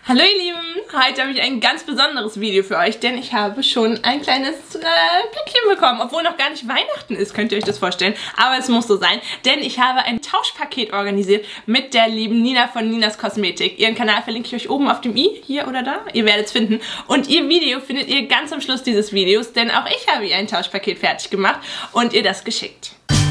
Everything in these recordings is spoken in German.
Hallo ihr Lieben, heute habe ich ein ganz besonderes Video für euch, denn ich habe schon ein kleines Päckchen bekommen, obwohl noch gar nicht Weihnachten ist, könnt ihr euch das vorstellen, aber es muss so sein, denn ich habe ein Tauschpaket organisiert mit der lieben Nina von Ninas Kosmetik. Ihren Kanal verlinke ich euch oben auf dem i, hier oder da, ihr werdet es finden, und ihr Video findet ihr ganz am Schluss dieses Videos, denn auch ich habe ihr ein Tauschpaket fertig gemacht und ihr das geschickt.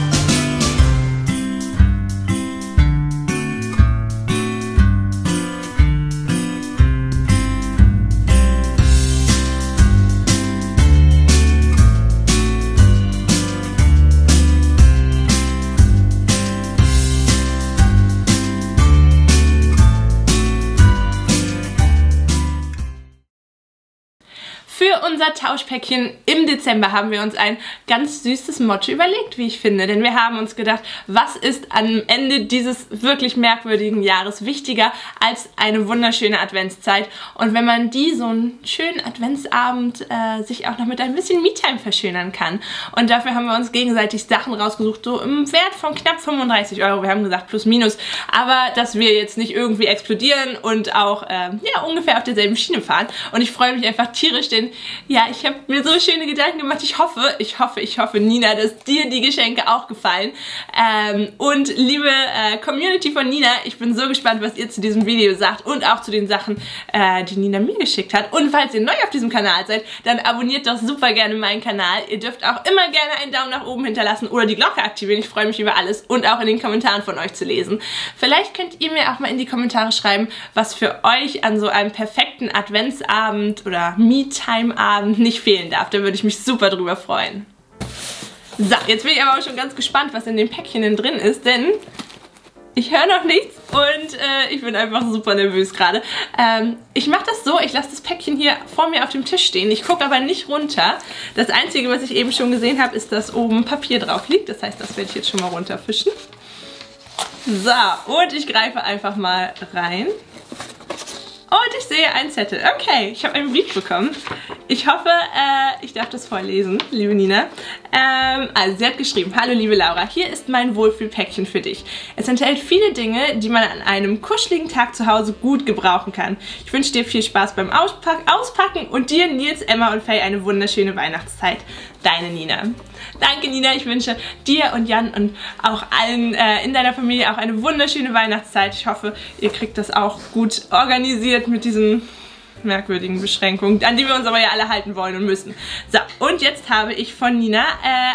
Für unser Tauschpäckchen im Dezember haben wir uns ein ganz süßes Motto überlegt, wie ich finde. Denn wir haben uns gedacht, was ist am Ende dieses wirklich merkwürdigen Jahres wichtiger als eine wunderschöne Adventszeit? Und wenn man so einen schönen Adventsabend sich auch noch mit ein bisschen Me-Time verschönern kann. Und dafür haben wir uns gegenseitig Sachen rausgesucht, so im Wert von knapp 35 €. Wir haben gesagt plus minus, aber dass wir jetzt nicht irgendwie explodieren und auch ja, ungefähr auf derselben Schiene fahren. Und ich freue mich einfach tierisch, denn ja, ich habe mir so schöne Gedanken gemacht. Ich hoffe, Nina, dass dir die Geschenke auch gefallen. Und liebe Community von Nina, ich bin so gespannt, was ihr zu diesem Video sagt und auch zu den Sachen, die Nina mir geschickt hat. Und falls ihr neu auf diesem Kanal seid, dann abonniert doch super gerne meinen Kanal. Ihr dürft auch immer gerne einen Daumen nach oben hinterlassen oder die Glocke aktivieren. Ich freue mich über alles und auch in den Kommentaren von euch zu lesen. Vielleicht könnt ihr mir auch mal in die Kommentare schreiben, was für euch an so einem perfekten Adventsabend oder Me-Time-Abend nicht fehlen darf. Da würde ich mich super drüber freuen. So, jetzt bin ich aber auch schon ganz gespannt, was in dem Päckchen denn drin ist, denn ich höre noch nichts und ich bin einfach super nervös gerade. Ich mache das so, ich lasse das Päckchen hier vor mir auf dem Tisch stehen. Ich gucke aber nicht runter. Das Einzige, was ich eben schon gesehen habe, ist, dass oben Papier drauf liegt. Das heißt, das werde ich jetzt schon mal runterfischen. So, und ich greife einfach mal rein. Und ich sehe einen Zettel. Okay, ich habe einen Brief bekommen. Ich hoffe, ich darf das vorlesen, liebe Nina. Also sie hat geschrieben: Hallo liebe Laura, hier ist mein Wohlfühlpäckchen für dich. Es enthält viele Dinge, die man an einem kuscheligen Tag zu Hause gut gebrauchen kann. Ich wünsche dir viel Spaß beim Auspacken und dir, Nils, Emma und Faye eine wunderschöne Weihnachtszeit. Deine Nina. Danke Nina, ich wünsche dir und Jan und auch allen in deiner Familie auch eine wunderschöne Weihnachtszeit. Ich hoffe, ihr kriegt das auch gut organisiert mit diesen merkwürdigen Beschränkungen, an die wir uns aber ja alle halten wollen und müssen. So, und jetzt habe ich von Nina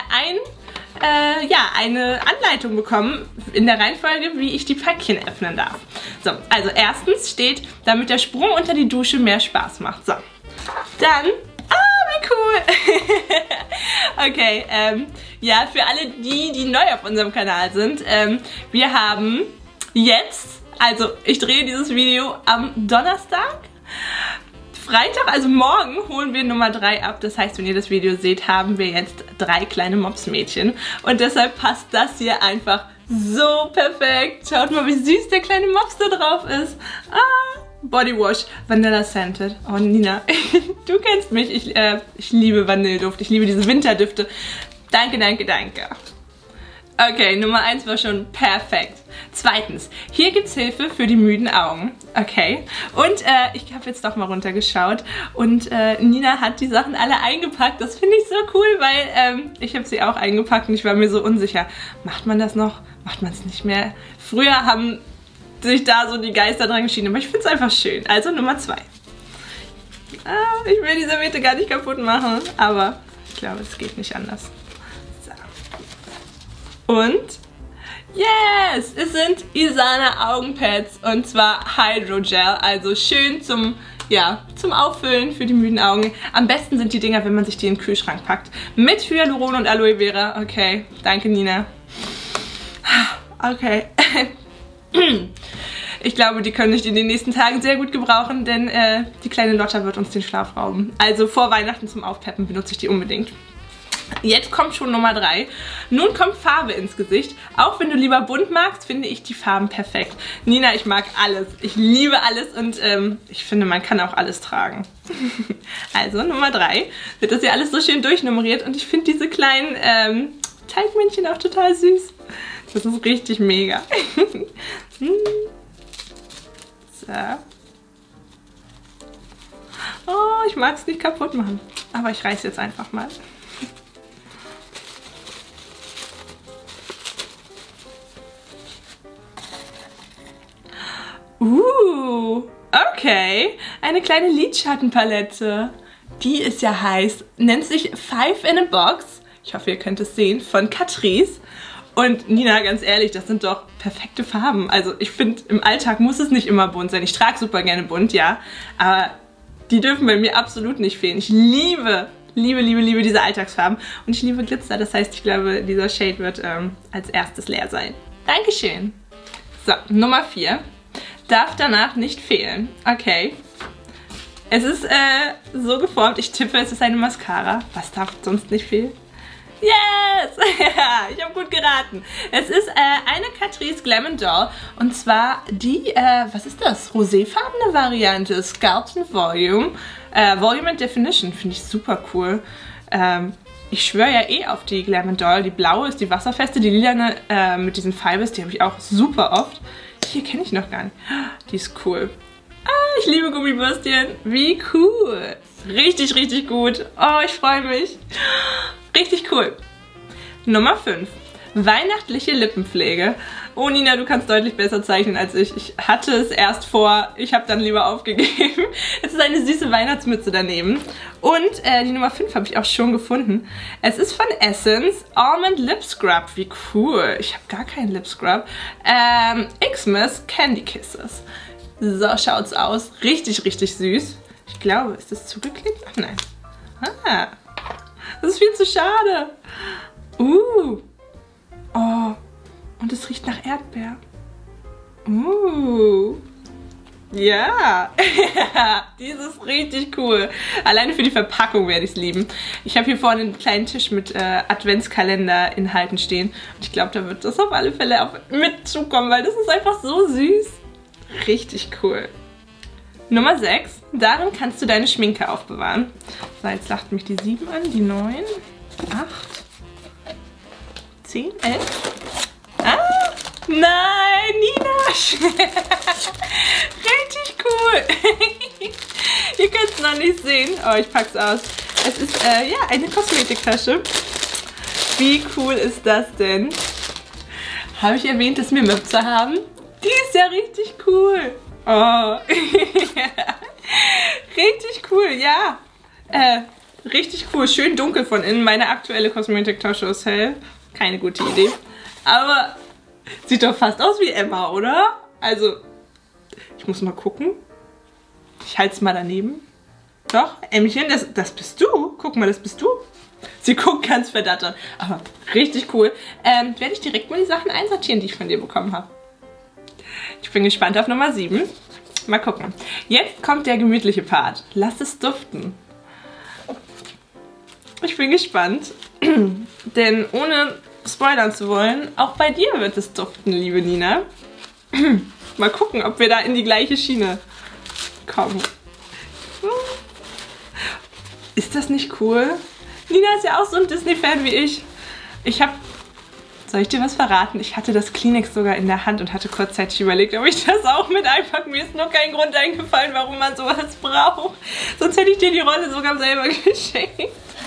eine Anleitung bekommen in der Reihenfolge, wie ich die Päckchen öffnen darf. So, also erstens steht, damit der Sprung unter die Dusche mehr Spaß macht. So, dann... wie cool! Okay, ja, für alle die neu auf unserem Kanal sind, wir haben jetzt, also ich drehe dieses Video am Donnerstag, Freitag, also morgen, holen wir Nummer 3 ab. Das heißt, wenn ihr das Video seht, haben wir jetzt 3 kleine Mopsmädchen. Und deshalb passt das hier einfach so perfekt. Schaut mal, wie süß der kleine Mops da drauf ist. Ah! Bodywash, Vanilla Scented. Oh Nina, du kennst mich. Ich liebe Vanilleduft. Ich liebe diese Winterdüfte. Danke, danke, danke. Okay, Nummer 1 war schon perfekt. Zweitens, hier gibt es Hilfe für die müden Augen. Okay, und ich habe jetzt doch mal runtergeschaut und Nina hat die Sachen alle eingepackt. Das finde ich so cool, weil ich habe sie auch eingepackt und ich war mir so unsicher. Macht man das noch? Macht man es nicht mehr? Früher haben sich da so die Geister dran geschieden, aber ich finde es einfach schön. Also Nummer 2. Ich will die Serviette gar nicht kaputt machen, aber ich glaube, es geht nicht anders. So. Und yes, es sind Isana Augenpads und zwar Hydrogel, also schön zum Auffüllen für die müden Augen. Am besten sind die Dinger, wenn man sich die in den Kühlschrank packt. Mit Hyaluron und Aloe Vera. Okay, danke Nina. Okay. Ich glaube, die können ich in den nächsten Tagen sehr gut gebrauchen, denn die kleine Lotta wird uns den Schlaf rauben. Also vor Weihnachten zum Aufpeppen benutze ich die unbedingt. Jetzt kommt schon Nummer 3. Nun kommt Farbe ins Gesicht. Auch wenn du lieber bunt magst, finde ich die Farben perfekt. Nina, ich mag alles. Ich liebe alles und ich finde, man kann auch alles tragen. Also Nummer 3 wird das ja alles so schön durchnummeriert und ich finde diese kleinen Teigmännchen auch total süß. Das ist richtig mega. So. ich mag es nicht kaputt machen. Aber ich reiße jetzt einfach mal. Okay. Eine kleine Lidschattenpalette. Die ist ja heiß. Nennt sich 5 in a Box. Ich hoffe, ihr könnt es sehen. Von Catrice. Und Nina, ganz ehrlich, das sind doch perfekte Farben. Also ich finde, im Alltag muss es nicht immer bunt sein. Ich trage super gerne bunt, ja. Aber die dürfen bei mir absolut nicht fehlen. Ich liebe diese Alltagsfarben. Und ich liebe Glitzer. Das heißt, ich glaube, dieser Shade wird als erstes leer sein. Dankeschön. So, Nummer 4. Darf danach nicht fehlen. Okay. Es ist so geformt. Ich tippe, es ist eine Mascara. Was darf sonst nicht fehlen? Yes! Ja, ich habe gut geraten. Es ist eine Catrice Glam & Doll. Und zwar die, was ist das? Roséfarbene Variante. Sculpted Volume. Volume and Definition. Finde ich super cool. Ich schwöre ja eh auf die Glam & Doll. Die blaue ist die wasserfeste. Die lilane mit diesen Fibers, die habe ich auch super oft. Hier kenne ich noch gar nicht. Die ist cool. Ah, ich liebe Gummibürstchen. Wie cool. Richtig, richtig gut. Oh, ich freue mich. Richtig cool. Nummer 5. Weihnachtliche Lippenpflege. Oh, Nina, du kannst deutlich besser zeichnen als ich. Ich hatte es erst vor, ich habe dann lieber aufgegeben. Es ist eine süße Weihnachtsmütze daneben. Und die Nummer 5 habe ich auch schon gefunden. Es ist von Essence Almond Lip Scrub. Wie cool. Ich habe gar keinen Lip Scrub. Xmas Candy Kisses. So schaut's aus. Richtig, richtig süß. Ich glaube, ist das zugeklebt? Ach nein. Ah. Das ist viel zu schade. Oh. Und es riecht nach Erdbeer. Ja. Dieses ist richtig cool. Alleine für die Verpackung werde ich es lieben. Ich habe hier vorne einen kleinen Tisch mit Adventskalender-Inhalten stehen. Und ich glaube, da wird das auf alle Fälle auch mit zukommen, weil das ist einfach so süß. Richtig cool. Nummer 6. Darin kannst du deine Schminke aufbewahren. So, jetzt lacht mich die 7 an, die 9, 8, 10, 11. Ah, nein, Nina. Richtig cool. Ihr könnt es noch nicht sehen. Oh, ich pack's aus. Es ist, ja, eine Kosmetiktasche. Wie cool ist das denn? Habe ich erwähnt, dass wir Möpse haben? Die ist ja richtig cool. Oh. Richtig cool, ja. Richtig cool. Schön dunkel von innen. Meine aktuelle Kosmetiktasche ist hell. Keine gute Idee. Aber sieht doch fast aus wie Emma, oder? Also, ich muss mal gucken. Ich halte es mal daneben. Doch, Emmchen, das bist du. Guck mal, das bist du. Sie guckt ganz verdattert. Aber richtig cool. Werde ich direkt mal die Sachen einsortieren, die ich von dir bekommen habe. Ich bin gespannt auf Nummer 7. Mal gucken. Jetzt kommt der gemütliche Part. Lass es duften. Ich bin gespannt. Denn ohne spoilern zu wollen, auch bei dir wird es duften, liebe Nina. Mal gucken, ob wir da in die gleiche Schiene kommen. Ist das nicht cool? Nina ist ja auch so ein Disney-Fan wie ich. Soll ich dir was verraten? Ich hatte das Kleenex sogar in der Hand und hatte kurzzeitig überlegt, ob ich das auch mit einpacken. Mir ist nur kein Grund eingefallen, warum man sowas braucht. Sonst hätte ich dir die Rolle sogar selber geschenkt.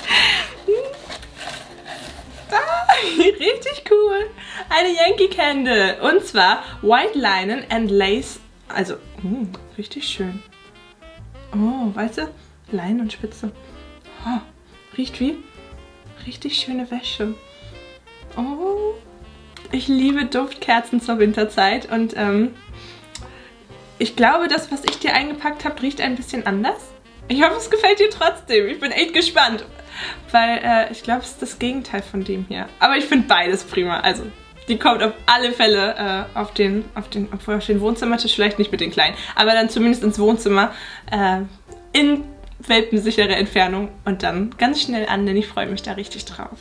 Ah, richtig cool. Eine Yankee Candle. Und zwar White Linen and Lace. Also, richtig schön. Oh, weißt du? Leinen und Spitze. Oh, riecht wie richtig schöne Wäsche. Oh, ich liebe Duftkerzen zur Winterzeit und ich glaube, das, was ich dir eingepackt habe, riecht ein bisschen anders. Ich hoffe, es gefällt dir trotzdem. Ich bin echt gespannt, weil ich glaube, es ist das Gegenteil von dem hier. Aber ich finde beides prima. Also, die kommt auf alle Fälle auf den Wohnzimmertisch, vielleicht nicht mit den kleinen, aber dann zumindest ins Wohnzimmer in welpensichere Entfernung und dann ganz schnell an, denn ich freue mich da richtig drauf.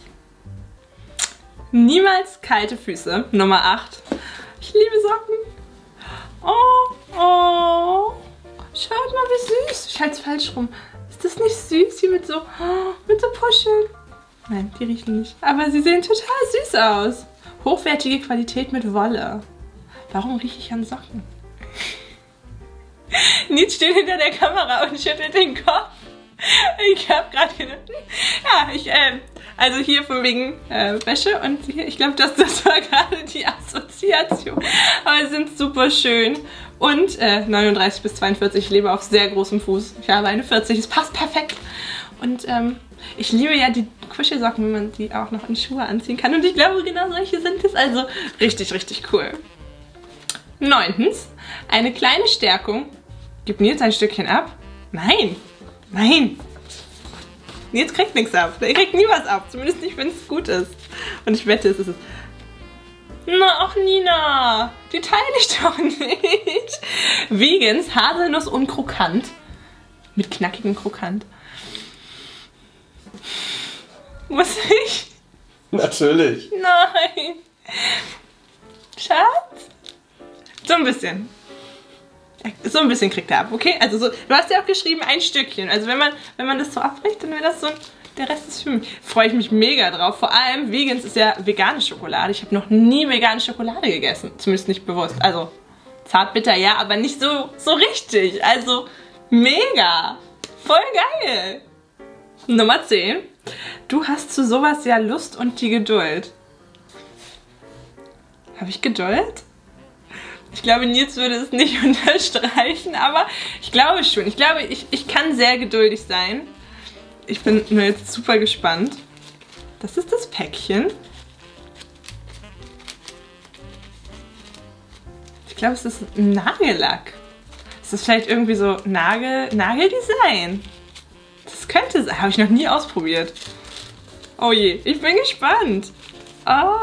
Niemals kalte Füße, Nummer 8. Ich liebe Socken. Oh, schaut mal, wie süß. Ich halte es falsch rum. Ist das nicht süß hier mit so Puscheln? Nein, die riechen nicht. Aber sie sehen total süß aus. Hochwertige Qualität mit Wolle. Warum rieche ich an Socken? Nils steht hinter der Kamera und schüttelt den Kopf. Ich habe gerade gedacht, ja, also hier von wegen Wäsche und hier, ich glaube, das war gerade die Assoziation. Aber sie sind super schön. Und 39 bis 42, ich lebe auf sehr großem Fuß. Ich habe eine 40, es passt perfekt. Und ich liebe ja die Kuschelsocken, wenn man die auch noch in Schuhe anziehen kann. Und ich glaube, genau solche sind es. Also richtig, richtig cool. 9. Eine kleine Stärkung. Gib Nils ein Stückchen ab. Nein. Nein. Nils kriegt nichts ab. Er kriegt nie was ab. Zumindest nicht, wenn es gut ist. Und ich wette, es ist es. Na, ach Nina. Die teile ich doch nicht. Vegans, Haselnuss und Krokant. Mit knackigem Krokant. Muss ich? Natürlich. Nein. Schatz? So ein bisschen. So ein bisschen kriegt er ab, okay? Also so, du hast ja auch geschrieben, ein Stückchen. Also wenn man das so abbricht, dann wäre das so, der Rest ist für mich. Freue ich mich mega drauf. Vor allem, Vegans ist ja vegane Schokolade. Ich habe noch nie vegane Schokolade gegessen. Zumindest nicht bewusst. Also, zartbitter ja, aber nicht so richtig. Also, mega. Voll geil. Nummer 10. Du hast zu sowas ja Lust und die Geduld. Habe ich Geduld? Ich glaube, Nils würde es nicht unterstreichen, aber ich glaube schon. Ich glaube, ich kann sehr geduldig sein. Ich bin nur jetzt super gespannt. Das ist das Päckchen. Ich glaube, es ist Nagellack. Ist das vielleicht irgendwie so Nageldesign? Das könnte sein. Habe ich noch nie ausprobiert. Oh je, ich bin gespannt. Oh.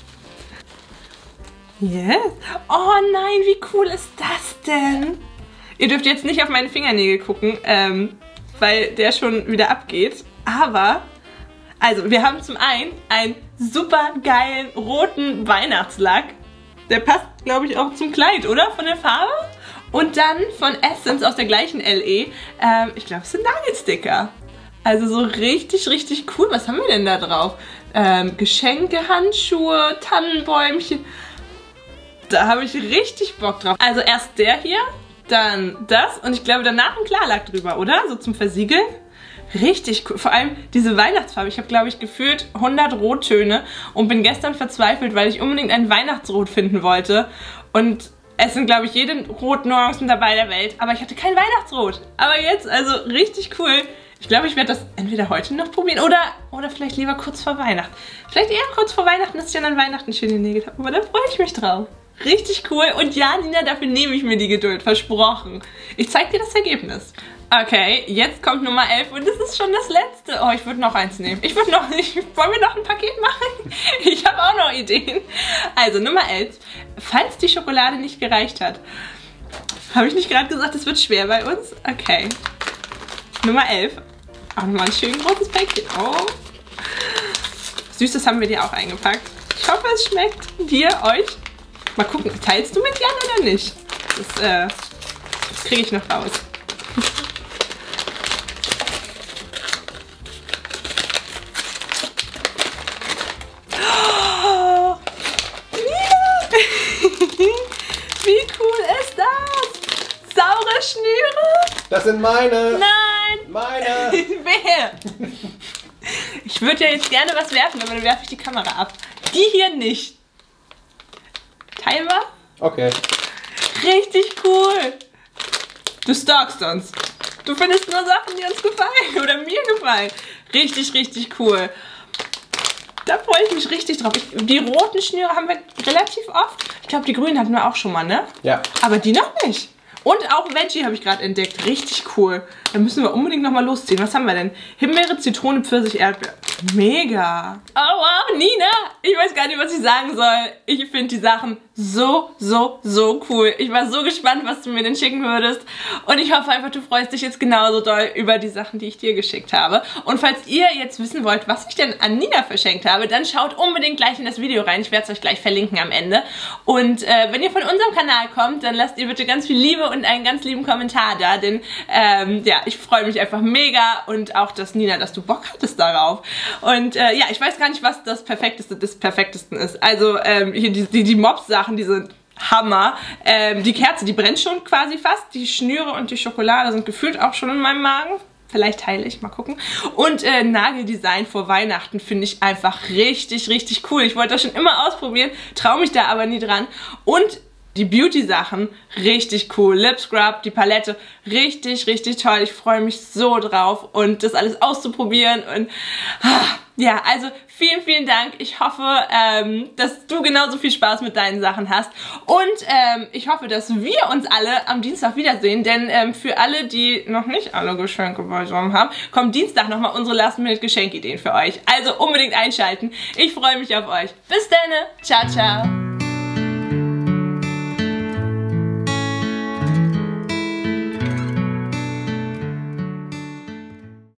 Yes. Oh nein, wie cool ist das denn? Ihr dürft jetzt nicht auf meine Fingernägel gucken, weil der schon wieder abgeht. Aber, also wir haben zum einen super geilen roten Weihnachtslack. Der passt, glaube ich, auch zum Kleid, oder? Von der Farbe. Und dann von Essence aus der gleichen LE. Ich glaube, es sind Nagelsticker. Also so richtig, richtig cool. Was haben wir denn da drauf? Geschenke, Handschuhe, Tannenbäumchen. Da habe ich richtig Bock drauf. Also erst der hier, dann das und ich glaube danach ein Klarlack drüber, oder? So zum Versiegeln. Richtig cool. Vor allem diese Weihnachtsfarbe. Ich habe, glaube ich, gefühlt 100 Rottöne und bin gestern verzweifelt, weil ich unbedingt ein Weihnachtsrot finden wollte. Und es sind, glaube ich, jede Rotnuancen dabei der Welt. Aber ich hatte kein Weihnachtsrot. Aber jetzt, also richtig cool. Ich glaube, ich werde das entweder heute noch probieren oder vielleicht lieber kurz vor Weihnachten. Vielleicht eher kurz vor Weihnachten, dass ich dann an Weihnachten schöne Nägel habe. Aber da freue ich mich drauf. Richtig cool. Und ja, Nina, dafür nehme ich mir die Geduld. Versprochen. Ich zeige dir das Ergebnis. Okay, jetzt kommt Nummer 11 und das ist schon das letzte. Oh, ich würde noch eins nehmen. Wollen wir noch ein Paket machen? Ich habe auch noch Ideen. Also, Nummer 11. Falls die Schokolade nicht gereicht hat. Habe ich nicht gerade gesagt, es wird schwer bei uns? Okay. Nummer 11. Auch nochmal ein schön großes Päckchen. Oh. Süßes haben wir dir auch eingepackt. Ich hoffe, es schmeckt dir, euch. Mal gucken, teilst du mit Jan oder nicht? Das kriege ich noch raus. Oh, wie cool ist das? Saure Schnüre? Das sind meine. Nein. Meine. Wer? Ich würde ja jetzt gerne was werfen, aber dann werfe ich die Kamera ab. Die hier nicht. Teilen wir? Okay. Richtig cool. Du stalkst uns. Du findest nur Sachen, die uns gefallen oder mir gefallen. Richtig, richtig cool. Da freue ich mich richtig drauf. Die roten Schnüre haben wir relativ oft. Ich glaube, die grünen hatten wir auch schon mal, ne? Ja. Aber die noch nicht. Und auch Veggie habe ich gerade entdeckt. Richtig cool. Da müssen wir unbedingt nochmal losziehen. Was haben wir denn? Himbeere, Zitrone, Pfirsich, Erdbeer. Mega. Oh wow, Nina. Ich weiß gar nicht, was ich sagen soll. Ich finde die Sachen so, so, so cool. Ich war so gespannt, was du mir denn schicken würdest. Und ich hoffe einfach, du freust dich jetzt genauso doll über die Sachen, die ich dir geschickt habe. Und falls ihr jetzt wissen wollt, was ich denn an Nina verschenkt habe, dann schaut unbedingt gleich in das Video rein. Ich werde es euch gleich verlinken am Ende. Und wenn ihr von unserem Kanal kommt, dann lasst ihr bitte ganz viel Liebe und einen ganz lieben Kommentar da. Denn ja, ich freue mich einfach mega. Und auch, dass Nina, dass du Bock hattest darauf. Und ja, ich weiß gar nicht, was das Perfekteste des Perfektesten ist. Also hier die Mops-Sachen, die sind Hammer. Die Kerze, die brennt schon quasi fast. Die Schnüre und die Schokolade sind gefühlt auch schon in meinem Magen. Vielleicht teile ich, mal gucken. Und Nageldesign vor Weihnachten finde ich einfach richtig, richtig cool. Ich wollte das schon immer ausprobieren, traue mich da aber nie dran. Und die Beauty-Sachen, richtig cool. Lip Scrub, die Palette, richtig, richtig toll. Ich freue mich so drauf und das alles auszuprobieren. Und ja, also vielen, vielen Dank. Ich hoffe, dass du genauso viel Spaß mit deinen Sachen hast. Und ich hoffe, dass wir uns alle am Dienstag wiedersehen. Denn für alle, die noch nicht alle Geschenke beisammen haben, kommt Dienstag nochmal unsere Last-Minute-Geschenkideen für euch. Also unbedingt einschalten. Ich freue mich auf euch. Bis dann. Ciao, ciao.